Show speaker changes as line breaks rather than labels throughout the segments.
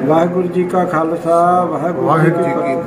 वाहिगुरू जी का खालसा वाहिगुरू जी की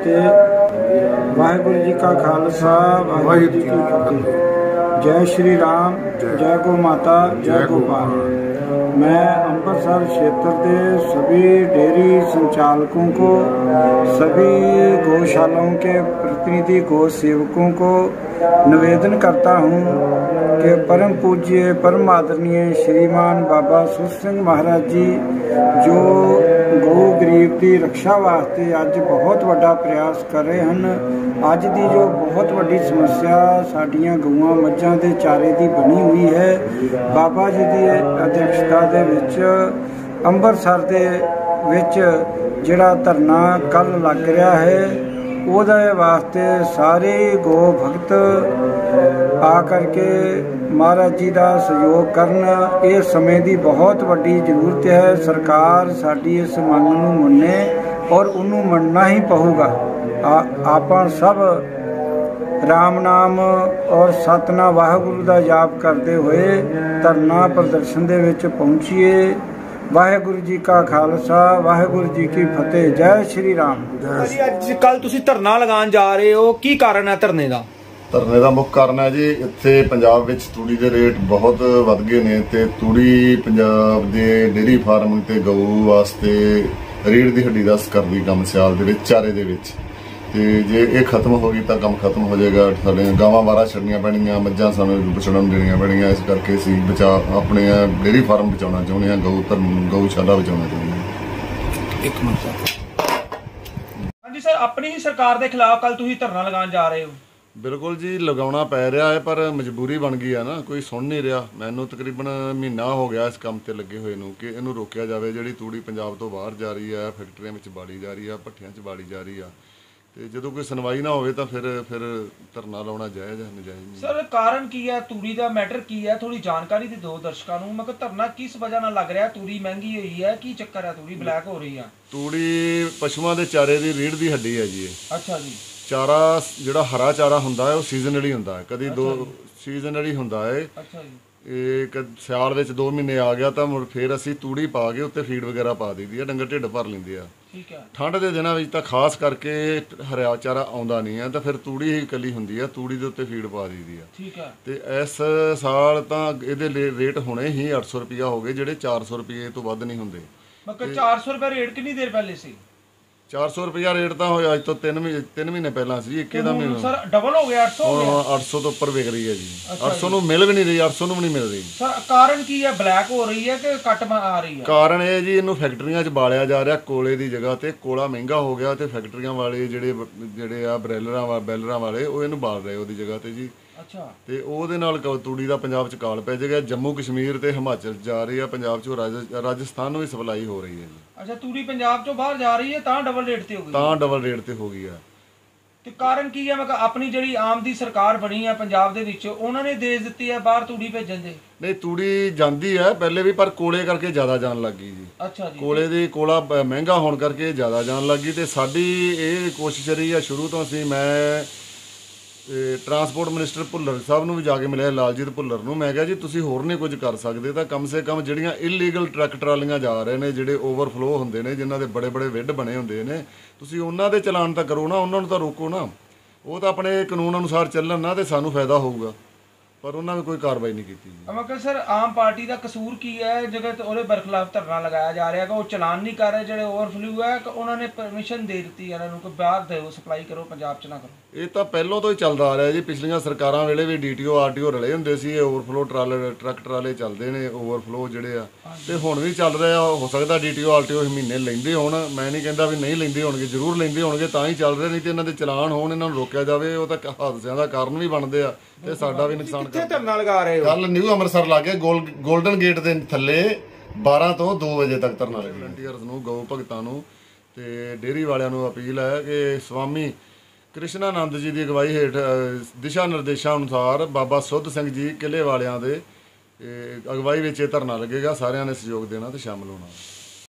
फतेह। वाहिगुरू जी का खालसा वाहिगुरू जी की फतेह। जय श्री राम, जय गौ माता, जय गोपाल। मैं अमृतसर क्षेत्र के सभी डेयरी संचालकों को, सभी गौशालाओं के प्रतिनिधि गौ सेवकों को निवेदन करता हूँ कि परम पूज्य परम आदरणीय श्रीमान बाबा सुर सिंह महाराज जी जो गौ गरीब की रक्षा वास्ते अज बहुत बड़ा प्रयास कर रहे हैं। अज की जो बहुत बड़ी समस्या साड़ियाँ गऊँ मझां के चारे की बनी हुई है, बाबा जी की अध्यक्षता दे विच अंमृतसर दे विच जिहड़ा धरना कल लग रहा है, ਉਹਦੇ वास्ते सारे गो भगत आ करके महाराज जी का सहयोग करन। ये समय की बहुत वड्डी जरूरत है। सरकार साडी इस मंग नूं मन्ने और उन्होंने मनना ही पऊगा। आपां सब राम नाम और सतनाम वाहिगुरू का जाप करते हुए धरना प्रदर्शन दे विच पहुंचीए। वाहिगुरू जी का खालसा वाहिगुरू जी की फतेह। जय श्री राम।
कल तुसी धरना लगान जा रहे हो, की कारण है धरने का?
धरने का मुख्य कारण है जी इत्थे पंजाब विच तूड़ी के रेट बहुत वध गए ने ते तूड़ी पंजाब के डेयरी फार्म ते गऊ वास्ते रीढ़ की हड्डी का करदी कम सियाल दे विच चारे दे विच ते जे ये खत्म हो गई तो काम खत्म हो जाएगा। साढ़े गावां बारह छड़नियां पैणियां, मझां सानूं बछड़न देनियां पैणियां। इस करके असीं बचा अपने डेयरी फार्म बचाउणा चाहुंदे हां, गऊशाला बचाउणा चाहुंदे हां।
एक मिनट हाँ जी सर, अपनी ही सरकार के खिलाफ कल तुसीं धरना लगान जा रहे हो?
बिल्कुल जी, लगाउणा पै रहा है पर मजबूरी बन गई है ना, कोई सुन नहीं रहा। मैनूं तकरीबन महीना हो गया इस काम ते लगे हुए नूं कि इहनूं रोकिया जाए। जिहड़ी तूड़ी पंजाब तो बाहर जा रही है, फैक्ट्रियां विच बाड़ी जा रही है, भट्ठियां च बाड़ी जा रही है, तो जो कोई सुनवाई ना हो तो फिर धरना लाना जायज़ है नजायज़ नहीं।
सर कारण की है, तूड़ी का मैटर की है, थोड़ी जानकारी दे दो दर्शकों को। मैं धरना किस वजह नाल लग रहा है? तूड़ी महंगी हुई है, की चक्कर है? तूड़ी ब्लैक हो रही है?
तूड़ी पशुओं के चारे की रीढ़ की हड्डी है जी।
अच्छा जी।
चारा जिहड़ा हरा चारा हुंदा है वो सीजनली हुंदा है, कदी दो सीजनली हुंदा है।
अच्छा जी।
एक सियाल विच 2 महीने आ गया तो मुड़ फिर असीं तूड़ी पा के उत्ते फीड वगैरह पा दी है, डंगर ढिड भर लैंदे आ।
ठीक है।
ठंड के दिनों में तो खास करके हरा चारा आउंदा नहीं है, तो फिर तूड़ी ही इकली हुंदी है, तूड़ी के उत्ते फीड पा दी है।
ठीक है।
तो इस साल तो ये रेट होने ही 800 रुपया हो गए, जिहड़े 400 रुपये तो वध नहीं हुंदे।
मतलब 400 रुपये रेट कितनी देर पहले सी?
400 रुपया रेट तो होया अज तो 3 महीने पहला सी। इक्के दा महीना
सर डबल हो गया, 800 हो गया।
800 तो उपर विक रही है जी। 800 नूं मिल भी नहीं रही, 800 नूं भी नहीं मिल रही।
सर कारण की है? ब्लैक हो रही है कि कट आ रही है?
कारण ये जी इनू फैक्ट्रियां च बालिया जा रहा, कोले की जगह ते कोला महंगा हो गया, तो फैक्ट्रियां वाले ਜਿਹੜੇ ਆ ਬੈਲਰਾਂ ਵਾਲੇ ਉਹ ਇਹਨੂੰ ਬਾਲ ਰਹੇ ਉਹਦੀ ਜਗ੍ਹਾ ਤੇ ਜੀ।
अच्छा।
ਤੇ ਉਹਦੇ ਨਾਲ ਤੂੜੀ ਦਾ ਪੰਜਾਬ ਚ ਕਾਲ ਪੈ ਜਾਏਗਾ। ਜੰਮੂ ਕਸ਼ਮੀਰ ਤੇ ਹਿਮਾਚਲ ਜਾ ਰਹੀ ਆ, ਪੰਜਾਬ ਚੋਂ ਰਾਜਸਥਾਨ ਨੂੰ ਵੀ ਸਪਲਾਈ ਹੋ ਰਹੀ ਹੈ ਜੀ।
अच्छा, तूड़ी पंजाब चों बाहर जा रही है ਤਾਂ डबल रेट ਤੇ ਹੋ ਗਈ?
ਤਾਂ ਡਬਲ ਰੇਟ ਤੇ ਹੋ ਗਈ ਆ।
ਤੇ ਕਾਰਨ ਕੀ ਹੈ? ਮੈਂ ਕਿਹਾ ਆਪਣੀ ਜਿਹੜੀ ਆਮ ਦੀ ਸਰਕਾਰ ਬਣੀ ਹੈ ਪੰਜਾਬ ਦੇ ਵਿੱਚ, ਉਹਨਾਂ ਨੇ ਦੇਸ਼ ਦਿੱਤੀ ਹੈ ਬਾਹਰ ਤੂੜੀ ਭੇਜਣ ਦੇ।
ਨਹੀਂ ਤੂੜੀ ਜਾਂਦੀ ਹੈ ਪਹਿਲੇ ਵੀ, ਪਰ ਕੋਲੇ ਕਰਕੇ ਜ਼ਿਆਦਾ ਜਾਣ ਲੱਗ ਗਈ ਜੀ।
ਅੱਛਾ ਜੀ।
ਕੋਲਾ ਮਹਿੰਗਾ ਹੋਣ ਕਰਕੇ ਜ਼ਿਆਦਾ ਜਾਣ ਲੱਗ ਗਈ। ਤੇ ਸਾਡੀ ਇਹ ਕੋਸ਼ਿਸ਼ ਰਹੀ ਆ ਸ਼ੁਰੂ ਤੋਂ। ਅਸੀਂ ਮੈਂ ट्रांसपोर्ट मिनिस्टर भुल्लर साहब ਨੂੰ ਵੀ ਜਾ ਕੇ ਮਿਲਿਆ, ਲਾਲਜੀਤ ਭੁੱਲਰ ਨੂੰ। ਮੈਂ ਕਿਹਾ ਜੀ ਤੁਸੀਂ ਹੋਰ ਨਹੀਂ ਕੁਝ ਕਰ ਸਕਦੇ ਤਾਂ ਕਮ ਸੇ ਕਮ ਜਿਹੜੀਆਂ ਇਲੀਗਲ ਟਰੱਕ ਟਰਾਲੀਆਂ ਜਾ ਰਹੇ ਨੇ, ਜਿਹੜੇ ਓਵਰਫਲੋ ਹੁੰਦੇ ਨੇ, ਜਿਨ੍ਹਾਂ ਦੇ ਬੜੇ ਬੜੇ ਵਿੱਢ ਬਣੇ ਹੁੰਦੇ ਨੇ, ਤੁਸੀਂ ਉਹਨਾਂ ਦੇ ਚਲਾਨ ਤਾਂ ਕਰੋ ਨਾ, ਉਹਨਾਂ ਨੂੰ ਤਾਂ ਰੋਕੋ ਨਾ। ਉਹ ਤਾਂ ਆਪਣੇ ਕਾਨੂੰਨ ਅਨੁਸਾਰ ਚੱਲਣ ਨਾ, ਤੇ ਸਾਨੂੰ ਫਾਇਦਾ ਹੋਊਗਾ, पर उन्होंने कोई कार्रवाई नहीं की।
मैं कहा सर आम पार्टी का कसूर की है जगह तो ਉਹਦੇ बरखिलाफ धरना लगाया जा रहा है कि वो चलान नहीं कर रहे ਜਿਹੜੇ ओवरफ्लो है, कि उन्होंने परमिशन दे दी ਇਹਨਾਂ ਨੂੰ कि ਬਾਹਰ ਦਿਓ ਸਪਲਾਈ ਕਰੋ, ਪੰਜਾਬ ਚ ਨਾ ਕਰੋ। ਇਹ
ਤਾਂ ਪਹਿਲਾਂ ਤੋਂ ਹੀ ਚੱਲਦਾ ਆ ਰਿਹਾ ਜੀ। ਪਿਛਲੀਆਂ ਸਰਕਾਰਾਂ ਵੇਲੇ ਵੀ ਡੀਟੀਓ ਆਰਟੀਓ ਰਲੇ ਹੁੰਦੇ ਸੀ। ਓਵਰਫਲੋ ਟਰੱਕ ਟਰਾਲੇ ਚੱਲਦੇ ਨੇ, ਓਵਰਫਲੋ ਜਿਹੜੇ ਆ, ਤੇ ਹੁਣ ਵੀ ਚੱਲ ਰਿਹਾ। ਹੋ ਸਕਦਾ ਡੀਟੀਓ ਆਰਟੀਓ ਮਹੀਨੇ ਲੈਂਦੇ ਹੋਣ, ਮੈਂ ਨਹੀਂ ਕਹਿੰਦਾ ਵੀ ਨਹੀਂ ਲੈਂਦੇ ਹੋਣਗੇ, ਜ਼ਰੂਰ ਲੈਂਦੇ ਹੋਣਗੇ, ਤਾਂ ਹੀ ਚੱਲ ਰਹੇ। ਨਹੀਂ ਤੇ ਇਹਨਾਂ ਦੇ ਚਲਾਨ ਹੋਣ, ਇਹਨਾਂ ਨੂੰ ਰੋਕਿਆ ਜਾਵੇ। ਉਹ ਤਾਂ ਹਾਦਸਿਆਂ ਦਾ ਕਾਰਨ ਵੀ ਬਣਦੇ ਆ ਤੇ ਸਾਡਾ ਵੀ ਨੁਕਸਾਨ।
ਕਿੱਥੇ ਧਰਨਾ ਲਗਾ ਰਹੇ ਹੋ?
ਕੱਲ ਨਿਊ ਅੰਮ੍ਰਿਤਸਰ ਲਾਗੇ ਗੋਲਡਨ ਗੇਟ ਦੇ ਥੱਲੇ 12 ਤੋਂ 2 ਵਜੇ ਤੱਕ ਧਰਨਾ ਲੱਗਿਆ। ਵਲੰਟੀਅਰਸ ਨੂੰ, ਗਊ ਭਗਤਾਂ ਨੂੰ ਤੇ ਡੇਅਰੀ ਵਾਲਿਆਂ ਨੂੰ ਅਪੀਲ ਹੈ ਕਿ ਸਵਾਮੀ ਕ੍ਰਿਸ਼ਨਾਨੰਦ ਜੀ ਦੀ ਅਗਵਾਈ ਹੇਠ ਦਿਸ਼ਾ ਨਿਰਦੇਸ਼ਾਂ ਅਨੁਸਾਰ ਬਾਬਾ ਸੁੱਧ ਸਿੰਘ ਜੀ ਕਿਲੇ ਵਾਲਿਆਂ ਦੇ ਅਗਵਾਈ ਵਿੱਚ ਇਹ ਧਰਨਾ ਲੱਗੇਗਾ। ਸਾਰਿਆਂ ਨੇ ਸਹਿਯੋਗ ਦੇਣਾ ਤੇ ਸ਼ਾਮਲ ਹੋਣਾ।